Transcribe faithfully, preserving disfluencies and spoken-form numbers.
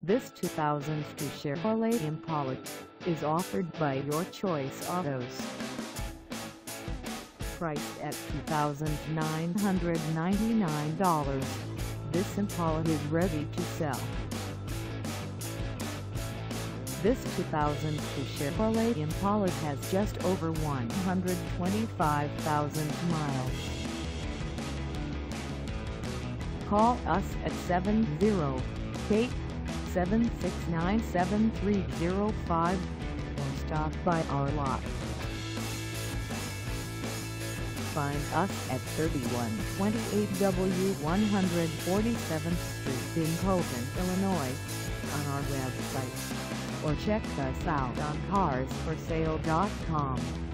This two thousand two Chevrolet Impala is offered by Your Choice Autos. Priced at two thousand nine hundred ninety-nine dollars, this Impala is ready to sell. This two thousand two Chevrolet Impala has just over one hundred twenty-five thousand miles. Call us at seven zero eight, seven six nine, seven three zero five or stop by our lot. Find us at thirty-one twenty-eight W one forty-seventh Street in Posen, Illinois, on our website, or check us out on cars for sale dot com.